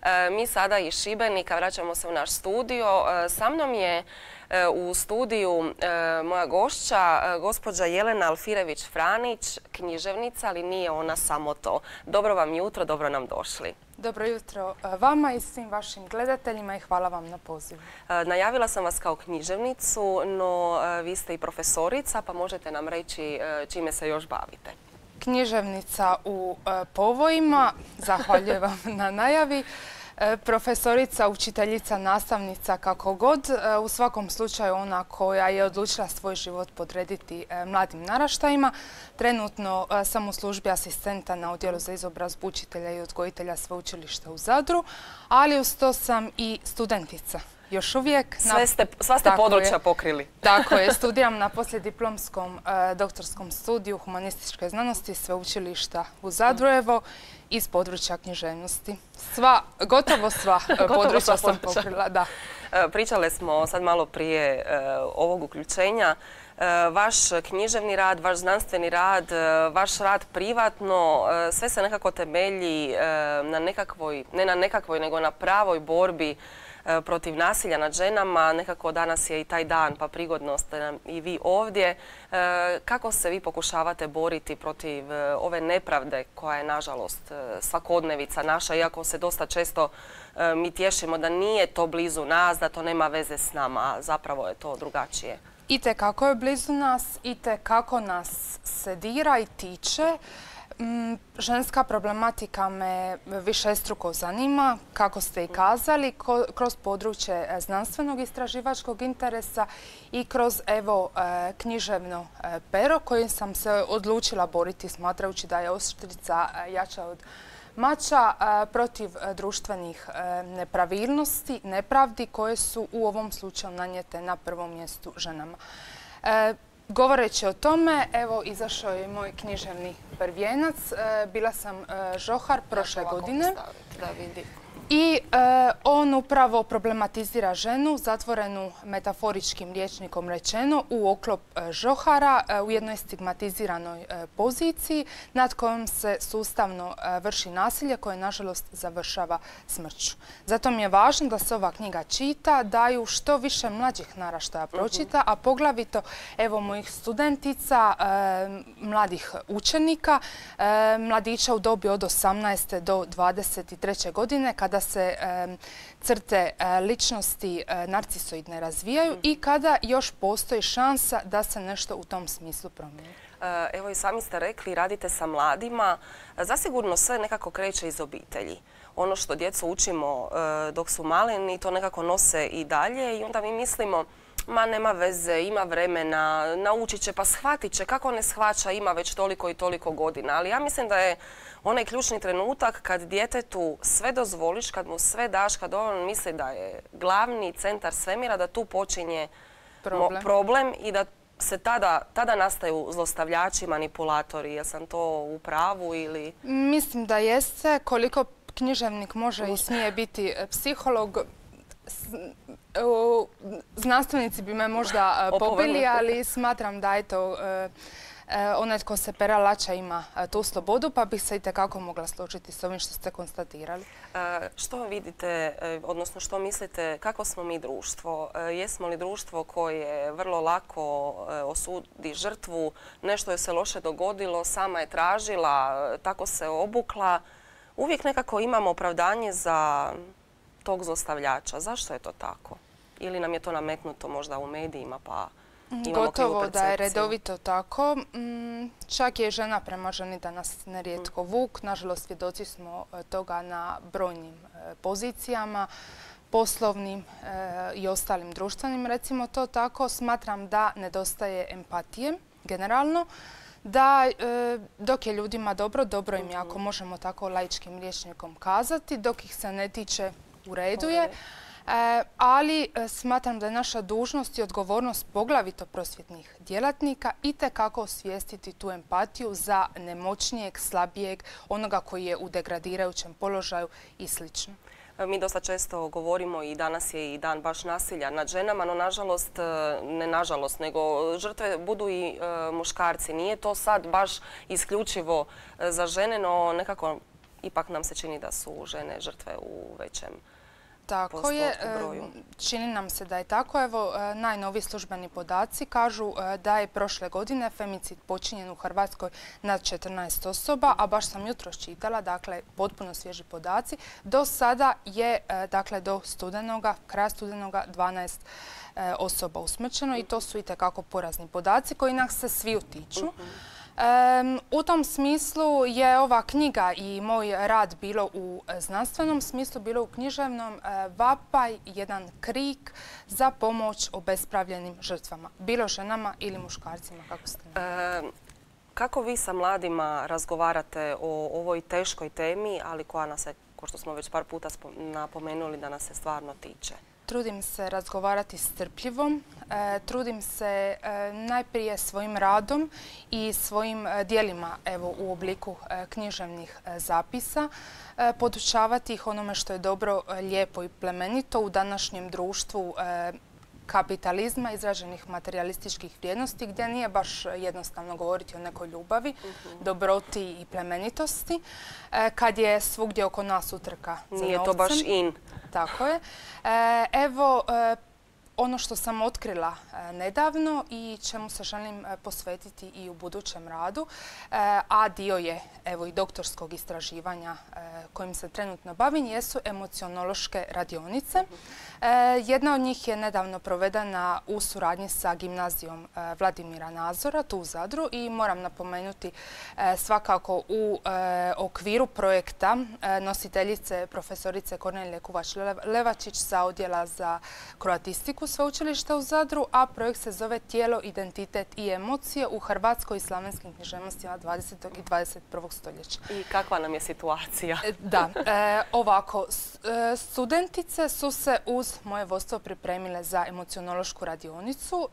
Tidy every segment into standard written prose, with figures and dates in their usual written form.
Mi sada iz Šibenika vraćamo se u naš studio. Sa mnom je u studiju moja gošća, gospođa Jelena Alfirević-Franić, književnica, ali nije ona samo to. Dobro vam jutro, dobro nam došli. Dobro jutro vama i svim vašim gledateljima i hvala vam na pozivu. Najavila sam vas kao književnicu, no vi ste i profesorica, pa možete nam reći čime se još bavite. Književnica u povojima, zahvaljujem vam na najavi. Profesorica, učiteljica, nastavnica, kako god. U svakom slučaju ona koja je odlučila svoj život podrediti mladim naraštajima. Trenutno sam u službi asistenta na odjelu za izobrazbu učitelja i odgojitelja Sveučilišta u Zadru, ali uz to sam i studentica. Još uvijek. Sva ste područja pokrili. Tako je. Studiram na poslijediplomskom doktorskom studiju humanističke znanosti Sveučilišta u Zadru, evo, iz područja književnosti. Gotovo sva područja sam pokrila, da. Pričale smo sad malo prije ovog uključenja. Vaš književni rad, vaš znanstveni rad, vaš rad privatno, sve se nekako temelji na nekakvoj, ne na nekakvoj, nego na pravoj borbi protiv nasilja nad ženama. Nekako danas je i taj dan, pa prigodno ste nam i vi ovdje. Kako se vi pokušavate boriti protiv ove nepravde koja je, nažalost, svakodnevica naša, iako se dosta često mi tješimo da nije to blizu nas, da to nema veze s nama, zapravo je to drugačije. Itekako je blizu nas, itekako nas se dira i tiče. Ženska problematika me višestruko zanima, kako ste i kazali, kroz područje znanstvenog istraživačkog interesa i kroz, evo, književno pero kojim sam se odlučila boriti, smatrajući da je oštrica jača od mača, protiv društvenih nepravilnosti, nepravdi koje su u ovom slučaju nanijete na prvom mjestu ženama. Govoreći o tome, evo, izašao je moj književni prvijenac. Bila sam žohar prošle godine. Da vidi. I on upravo problematizira ženu, zatvorenu metaforičkim rječnikom rečeno, u oklop žohara u jednoj stigmatiziranoj poziciji nad kojom se sustavno vrši nasilje koje, nažalost, završava smrću. Zato mi je važno da se ova knjiga čita, da ju što više mlađih naraštaja pročita, a poglavito, evo, mojih studentica, mladih učenika, mladića u dobi od 18. do 23. godine, kada se crte ličnosti narcisoidne razvijaju i kada još postoji šansa da se nešto u tom smislu promijeni. Evo, i sami ste rekli, radite sa mladima. Zasigurno sve nekako kreće iz obitelji. Ono što djecu učimo dok su maleni, to nekako nose i dalje i onda mi mislimo, ma nema veze, ima vremena, naučit će, pa shvatit će, kako ne shvaća, ima već toliko i toliko godina. Ali ja mislim da je onaj ključni trenutak kad djetetu sve dozvoliš, kad mu sve daš, kad on misli da je glavni centar svemira, da tu počinje problem i da se tada nastaju zlostavljači, manipulatori. Jel sam to u pravu ili... Mislim da jeste. Koliko književnik može i smije biti psiholog, znanstvenici bi me možda pobili, ali smatram da onaj tko se pera lača ima tu slobodu, pa bih se itekako mogla složiti s ovim što ste konstatirali. Što vidite, odnosno što mislite, kako smo mi društvo? Jesmo li društvo koje vrlo lako osudi žrtvu, nešto joj se loše dogodilo, sama je tražila, tako se obukla? Uvijek nekako imamo opravdanje za tog zlostavljača. Zašto je to tako? Ili nam je to nametnuto možda u medijima pa imamo krivu percepciju? Gotovo da je redovito tako. Čak je žena prema ženi danas nerijetko vuk. Nažalost, svjedoci smo toga na brojnim pozicijama, poslovnim i ostalim društvenim. Recimo to tako, smatram da nedostaje empatije generalno. Da dok je ljudima dobro, dobro im je, ako možemo tako laičkim rječnikom kazati, dok ih se ne tiče, u redu je. Ali smatram da je naša dužnost i odgovornost poglavito prosvjetnih djelatnika itekako osvijestiti tu empatiju za nemoćnijeg, slabijeg, onoga koji je u degradirajućem položaju i sl. Mi dosta često govorimo i danas je i dan baš nasilja nad ženama, no nažalost, ne nažalost, nego žrtve budu i muškarci. Nije to sad baš isključivo za žene, no nekako ipak nam se čini da su žene žrtve u većem Tako je, postotku, broju. čini nam se da je tako. Evo, najnoviji službeni podaci kažu da je prošle godine femicid počinjen u Hrvatskoj nad 14 osoba, a baš sam jutros čitala, dakle, potpuno svježi podaci. Do sada je, dakle, do studenoga, kraja studenoga, 12 osoba usmrćeno i to su itekako porazni podaci koji nas se svi utiču. U tom smislu je ova knjiga i moj rad bilo u znanstvenom smislu, bilo u književnom, vapaj, jedan krik za pomoć obespravljenim žrtvama, bilo ženama ili muškarcima, kako ste rekli. Kako vi sa mladima razgovarate o ovoj teškoj temi, ali koja nas se, kao što smo već par puta napomenuli, da nas se stvarno tiče? Trudim se razgovarati strpljivom, trudim se najprije svojim radom i svojim djelima u obliku književnih zapisa, podučavati ih onome što je dobro, lijepo i plemenito u današnjem društvu kapitalizma, izraženih materijalističkih vrijednosti, gdje nije baš jednostavno govoriti o nekoj ljubavi, dobroti i plemenitosti, kad je svugdje oko nas utrka za novcem. Nije to baš in. Tako je. Evo, ono što sam otkrila nedavno i čemu se želim posvetiti i u budućem radu, a dio je evo i doktorskog istraživanja kojim se trenutno bavim, jesu emocionološke radionice. Jedna od njih je nedavno provedena u suradnji sa gimnazijom Vladimira Nazora, tu u Zadru, i moram napomenuti svakako u okviru projekta nositeljice profesorice Kornelije Kuvač-Levačić sa odjela za kroatistiku Sveučilišta u Zadru, a projekt se zove Tijelo, identitet i emocije u hrvatskoj i slavenskim književnostima 20. i 21. stoljeća. I kakva nam je situacija? Da, ovako, studentice su se uz moje vodstvo pripremile za emocionološku radionicu.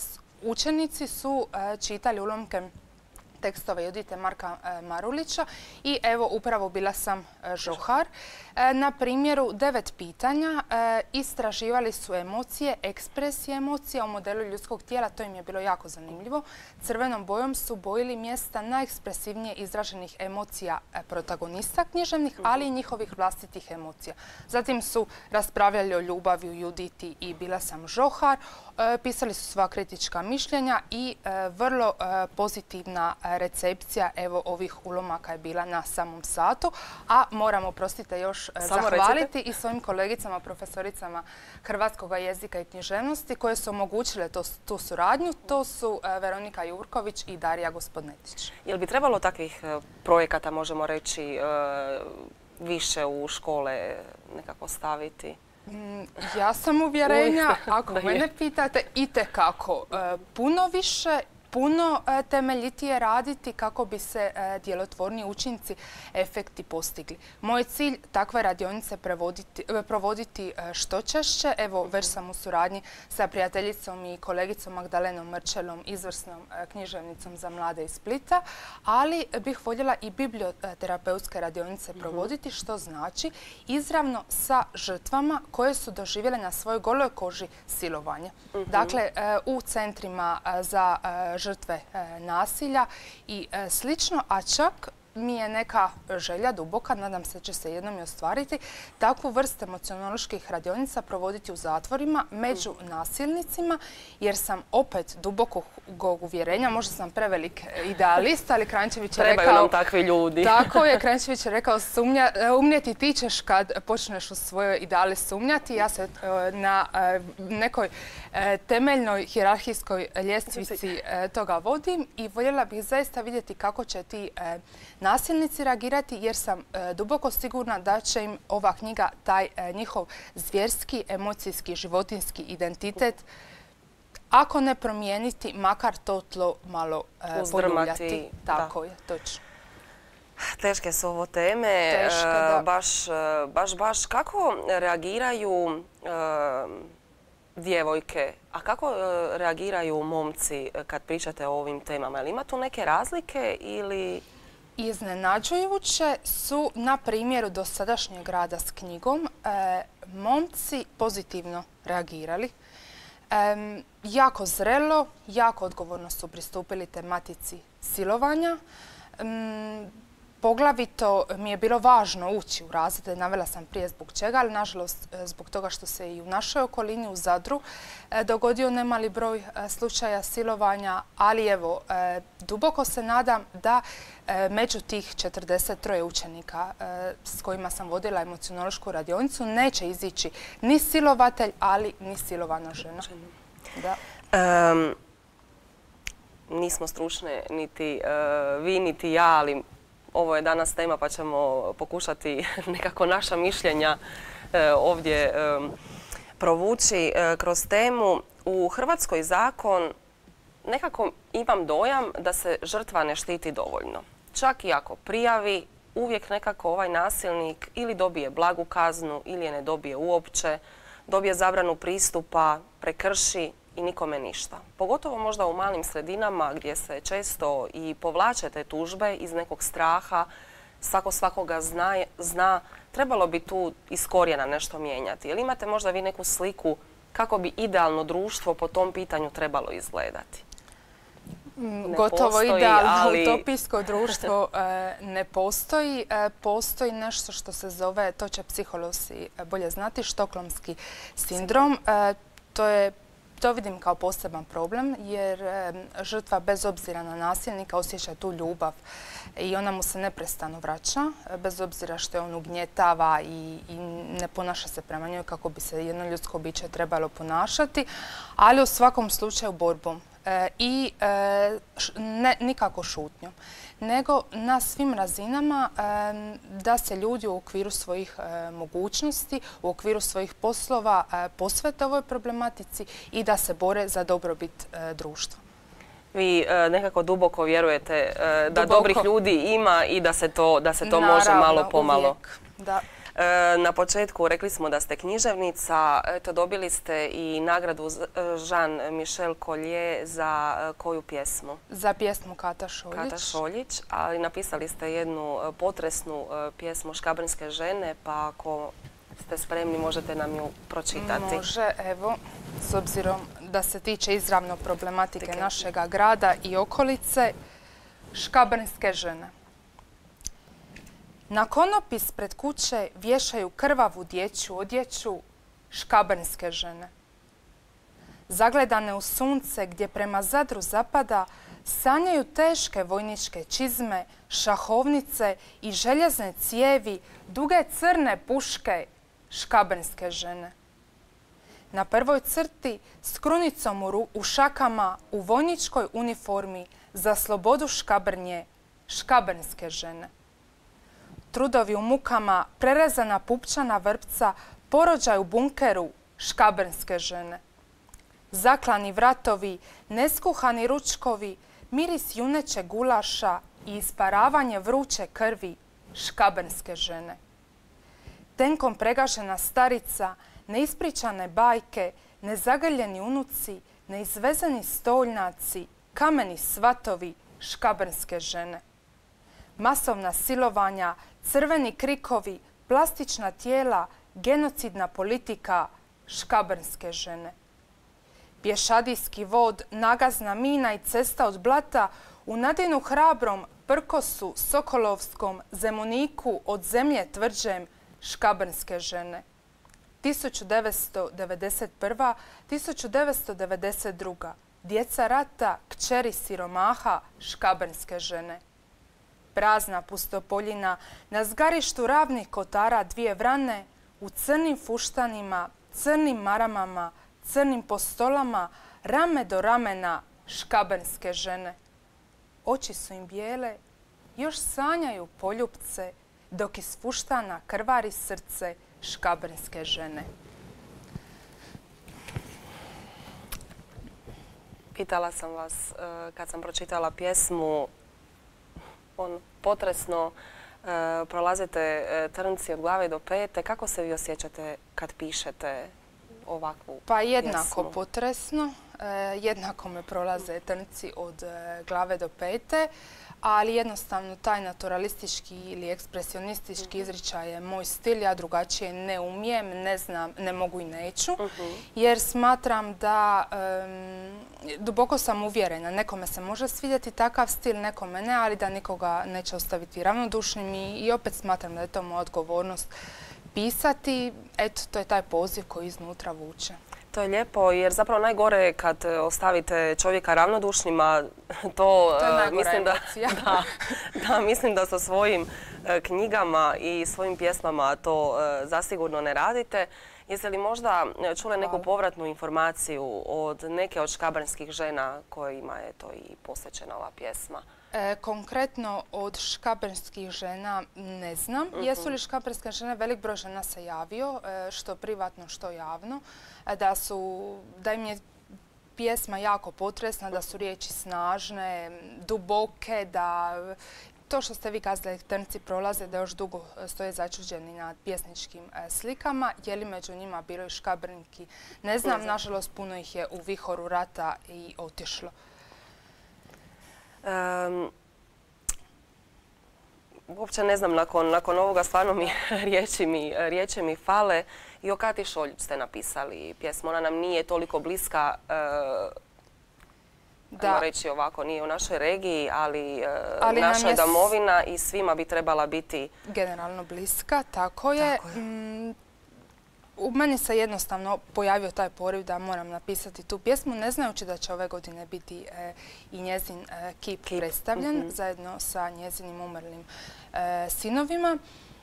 Učenici su čitali ulomke tekstove Judite Marka Marulića i evo upravo bila sam žohar. Na primjeru 9 pitanja istraživali su emocije, ekspresije emocija u modelu ljudskog tijela, to im je bilo jako zanimljivo. Crvenom bojom su bojili mjesta najekspresivnije izraženih emocija protagonista književnih, ali i njihovih vlastitih emocija. Zatim su raspravljali o ljubavi u Juditi i bila sam žohar, pisali su svoja kritička mišljenja i vrlo pozitivna recepcija evo ovih ulomaka je bila na samom satu, a moram, oprostite, još zahvaliti i svojim kolegicama, profesoricama hrvatskog jezika i književnosti koje su omogućile tu suradnju. To su Veronika Jurković i Darija Gospodnetić. Jel bi trebalo takvih projekata, možemo reći, više u škole nekako staviti? Ja sam uvjerenja, ako mene pitate, itekako puno više, puno temeljitije raditi kako bi se djelotvorni učinci, efekti postigli. Moj cilj takve radionice provoditi što češće. Evo, već sam u suradnji sa prijateljicom i kolegicom Magdalenom Mrčelom, izvrsnom književnicom za mlade iz Splita, ali bih voljela i biblioterapeutske radionice provoditi, što znači izravno sa žrtvama koje su doživjele na svojoj goloj koži silovanje. Dakle, u centrima za žrtve nasilja i slično, a čak mi je neka želja duboka, nadam se će se jednom i ostvariti, takvu vrstu emocionoloških radionica provoditi u zatvorima među nasilnicima, jer sam opet dubokog uvjerenja, možda sam prevelik idealist, ali Kranjčević je rekao... Trebaju nam takvi ljudi. Tako je, Kranjčević je rekao, umnijeti ti ćeš kad počneš u svojoj ideali sumnjati. Ja se na nekoj temeljnoj hijerarhijskoj ljestvici toga vodim i voljela bih zaista vidjeti kako će ti nasilnici reagirati, jer sam duboko sigurna da će im ova knjiga taj njihov zvjerski, emocijski, životinjski identitet, ako ne promijeniti, makar to tlo malo poljuljati. Tako je, točno. Teške su ovo teme. Teške, da. Baš kako reagiraju djevojke, a kako reagiraju momci kad pričate o ovim temama? Jel ima tu neke razlike ili... Iznenađujuće su na primjeru dosadašnjeg rada s knjigom momci pozitivno reagirali. Jako zrelo, jako odgovorno su pristupili tematici silovanja. Poglavito mi je bilo važno ući u razrede, navela sam prije zbog čega, ali nažalost zbog toga što se i u našoj okolini, u Zadru, dogodio nemali broj slučaja silovanja, ali evo, duboko se nadam da među tih 43 učenika s kojima sam vodila emocionološku radionicu neće izići ni silovatelj, ali ni silovana žena. Da. Nismo stručne, niti vi, niti ja, ali ovo je danas tema pa ćemo pokušati nekako naša mišljenja ovdje provući kroz temu. U Hrvatskoj zakon nekako imam dojam da se žrtva ne štiti dovoljno. Čak i ako prijavi, uvijek nekako ovaj nasilnik ili dobije blagu kaznu ili je ne dobije uopće, dobije zabranu pristupa, prekrši i nikome ništa. Pogotovo možda u malim sredinama gdje se često i povlače te tužbe iz nekog straha, svako svakoga zna, trebalo bi tu iz korijena nešto mijenjati. Jel imate možda vi neku sliku kako bi idealno društvo po tom pitanju trebalo izgledati? Gotovo idealno utopijsko društvo ne postoji. Postoji nešto što se zove, to će psiholozi bolje znati, štokholmski sindrom. To vidim kao poseban problem jer žrtva bez obzira na nasilnika osjeća tu ljubav i ona mu se neprestano vraća, bez obzira što je on ugnjetava i ne ponaša se prema njoj kako bi se jedno ljudsko biće trebalo ponašati, ali u svakom slučaju borbom i nikako šutnjom, nego na svim razinama da se ljudi u okviru svojih mogućnosti, u okviru svojih poslova posvete ovoj problematici i da se bore za dobrobit društva. Vi nekako duboko vjerujete da dobrih ljudi ima i da se to može malo pomalo. Uvijek, da. Na početku rekli smo da ste književnica, eto dobili ste i nagradu Jean-Michel Collier za koju pjesmu? Za pjesmu Kata Šoljić. Kata Šoljić, ali napisali ste jednu potresnu pjesmu Škabrnjske žene, pa ako ste spremni možete nam ju pročitati. Može, evo, s obzirom da se tiče izravno problematike našega grada i okolice, Škabrnjske žene. Na konop ispred kuće vješaju krvavu dječju odjeću škabrnjske žene. Zagledane u sunce gdje prema Zadru zapada, sanjaju teške vojničke čizme, šahovnice i željezne cijevi, duge crne puške škabrnjske žene. Na prvoj crti s krunicom u šakama u vojničkoj uniformi za slobodu Škabrnje, škabrnjske žene. Trudovi u mukama, prerezana pupčana vrpca, porođaj u bunkeru, škabrnjske žene. Zaklani vratovi, neskuhani ručkovi, miris juneće gulaša i isparavanje vruće krvi, škabrnjske žene. Tenkom pregažena starica, neispričane bajke, nezagrljeni unuci, neizvezeni stoljnaci, kameni svatovi, škabrnjske žene. Masovna silovanja, crveni krikovi, plastična tijela, genocidna politika, škabrnjske žene. Pješadijski vod, nagazna mina i cesta od blata u Nadinu Hrabrom, Prkosu, Sokolovskom, Zemuniku, od zemlje tvrđem, škabrnjske žene. 1991. 1992. Djeca rata, kćeri siromaha, škabrnjske žene. Prazna pustopoljina, na zgarištu ravnih kotara dvije vrane, u crnim fuštanima, crnim maramama, crnim postolama, rame do ramena, škabrnjske žene. Oči su im bijele, još sanjaju poljupce, dok iz fuštana krvari srce, škabrnjske žene. Pitala sam vas kad sam pročitala pjesmu, potresno prolazite trnci od glave do pete. Kako se vi osjećate kad pišete ovakvu Pa jednako pjesmu? potresno, jednako me prolaze trnci od glave do pete, ali jednostavno taj naturalistički ili ekspresionistički izričaj je moj stil. Ja drugačije ne umijem, ne znam, ne mogu i neću, jer smatram da duboko sam uvjerena. Nekome se može svidjeti takav stil, nekome ne, ali da nikoga neće ostaviti ravnodušnim i opet smatram da je to moja odgovornost pisati. Eto, to je taj poziv koji iznutra vuče. To je lijepo jer zapravo najgore je kad ostavite čovjeka ravnodušnjima. To je najgora mislim emocija. Mislim da sa svojim knjigama i svojim pjesmama to zasigurno ne radite. Jeste li možda čule neku povratnu informaciju od neke od škabrnjskih žena kojima je to i posvećena ova pjesma? Konkretno od škabrnjskih žena ne znam. Jesu li škabrnjske žene, velik broj žena se javio, što privatno, što javno, da im je pjesma jako potresna, da su riječi snažne, duboke, da to što ste vi kazali, trnci prolaze, da još dugo stoje začuđeni nad pjesničkim slikama. Je li među njima bilo i škabrnjki? Ne znam, nažalost puno ih je u vihoru rata i otišlo. Uopće ne znam, nakon ovoga stvarno mi riječi mi fale. I o Kati Šoljić ste napisali pjesmu. Ona nam nije toliko bliska, ajmo reći ovako, nije u našoj regiji, ali naša je domovina i svima bi trebala biti generalno bliska, tako je. U meni se jednostavno pojavio taj poriv da moram napisati tu pjesmu, ne znajući da će ove godine biti i njezin kip predstavljen zajedno sa njezinim umrlim sinovima.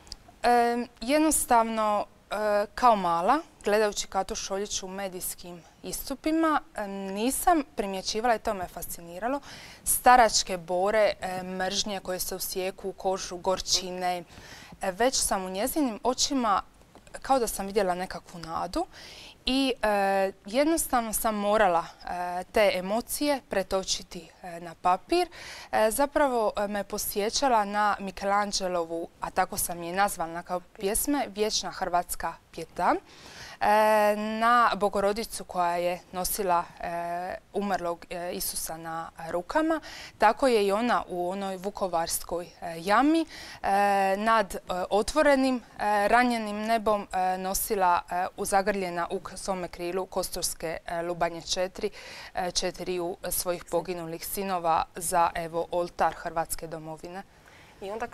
Jednostavno, kao mala, gledajući Katu Šoljić u medijskim istupima, nisam primjećivala i to me fasciniralo. Staračke bore, mržnje koje se usijeku u kožu, gorčine. Već sam u njezinim očima kao da sam vidjela nekakvu nadu i jednostavno sam morala te emocije pretočiti na papir. Zapravo me posjećala na Michelangelovu, a tako sam je nazvala kao pjesme, Vječna hrvatska pjeta, na Bogorodicu koja je nosila umrlog Isusa na rukama. Tako je i ona u onoj vukovarskoj jami nad otvorenim ranjenim nebom nosila zagrljena u svome krilu kosturske lubanje četiriju svojih poginulih sinova za oltar Hrvatske domovine. I onda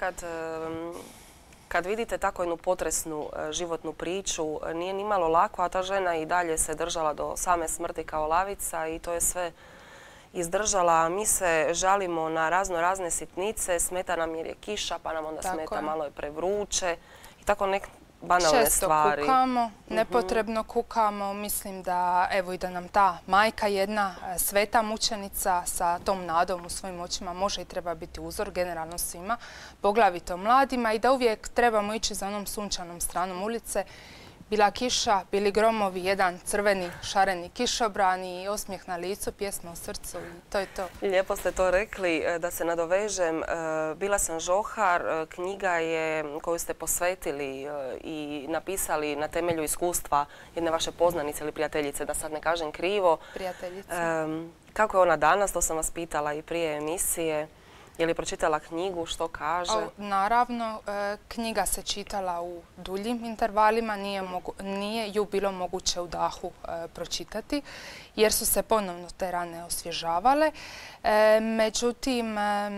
kad vidite tako jednu potresnu životnu priču, nije ni malo lako, a ta žena i dalje se držala do same smrti kao lavica i to je sve izdržala. Mi se žalimo na razne sitnice, smeta nam jer je kiša, pa nam onda smeta malo je prevruće i tako neke banalne stvari. Često kukamo, nepotrebno kukamo. Mislim da evo i da nam ta majka jedna sveta mučenica sa tom nadom u svojim očima može i treba biti uzor generalno svima, poglavito mladima i da uvijek trebamo ići za onom sunčanom stranom ulice. Bila kiša, bili gromovi, jedan crveni šareni kišobran i osmijeh na licu, pjesma u srcu i to je to. Lijepo ste to rekli. Da se nadovežem, Bila sam žohar, knjiga je koju ste posvetili i napisali na temelju iskustva jedne vaše poznanice ili prijateljice, da sad ne kažem krivo. Prijateljice. Kako je ona danas, to sam vas pitala i prije emisije. Je li pročitala knjigu, što kaže? Naravno, knjiga se čitala u duljim intervalima, nije ju bilo moguće u dahu pročitati jer su se ponovno te rane osvježavale. Međutim,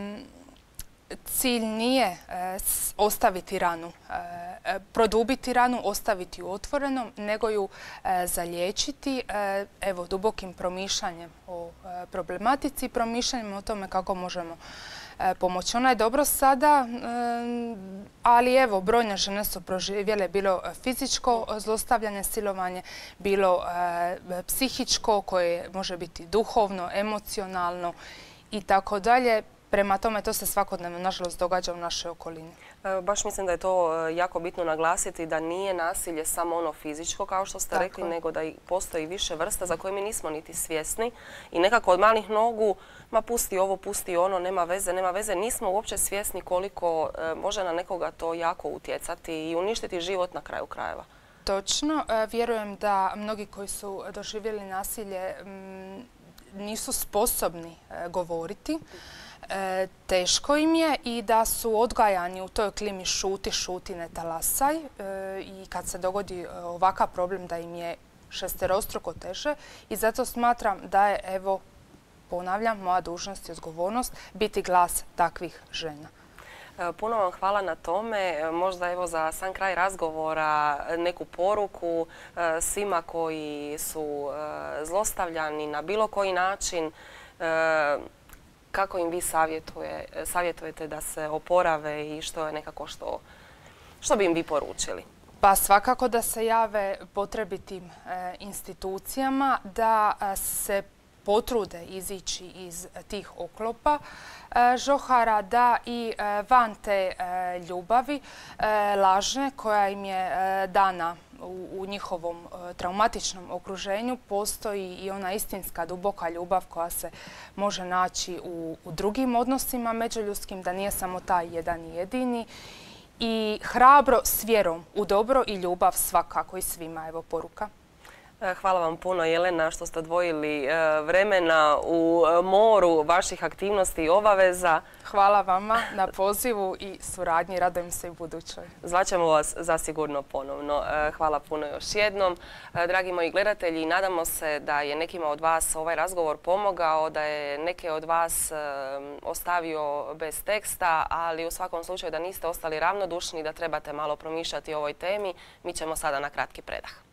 cilj nije ostaviti ranu, produbiti ranu, ostaviti ju otvorenom, nego ju zaliječiti dubokim promišljanjem o problematici i promišljanjem o tome kako možemo pomoći. Ona je dobro sada, ali evo, brojne žene su proživjele bilo fizičko zlostavljanje, silovanje, bilo psihičko koje može biti duhovno, emocionalno i tako dalje. Prema tome, to se svakodnevno, nažalost, događa u našoj okolini. Baš mislim da je to jako bitno naglasiti, da nije nasilje samo ono fizičko, kao što ste rekli, nego da postoji više vrsta za koje mi nismo niti svjesni. I nekako od malih nogu, ma pusti ovo, pusti ono, nema veze. Nismo uopće svjesni koliko može na nekoga to jako utjecati i uništiti život na kraju krajeva. Točno. Vjerujem da mnogi koji su doživjeli nasilje nisu sposobni govoriti. Teško im je i da su odgajani u toj klimi šuti, šuti, ne talasaj. I kad se dogodi ovakav problem da im je šesterostruko teže. I zato smatram da je, evo, ponavljam, moja dužnost i odgovornost biti glas takvih žena. Puno vam hvala na tome. Možda evo za sam kraj razgovora neku poruku svima koji su zlostavljani na bilo koji način. Kako im vi savjetujete da se oporave i što je nekako što bi im vi poručili? Pa svakako da se jave potrebitim institucijama, da se potrude izići iz tih oklopa žohara, da i van te ljubavi lažne koja im je dana u njihovom traumatičnom okruženju postoji i ona istinska duboka ljubav koja se može naći u drugim odnosima međuljudskim, da nije samo taj jedan i jedini. I hrabro s vjerom u dobro i ljubav svakako i svima. Evo poruka. Hvala vam puno, Jelena, što ste odvojili vremena u moru vaših aktivnosti i obaveza. Hvala vama na pozivu i suradnji. Radujem se i budućoj. Zvaćemo vas zasigurno ponovno. Hvala puno još jednom. Dragi moji gledatelji, nadamo se da je nekima od vas ovaj razgovor pomogao, da je neke od vas ostavio bez teksta, ali u svakom slučaju da niste ostali ravnodušni, da trebate malo promišljati o ovoj temi. Mi ćemo sada na kratki predah.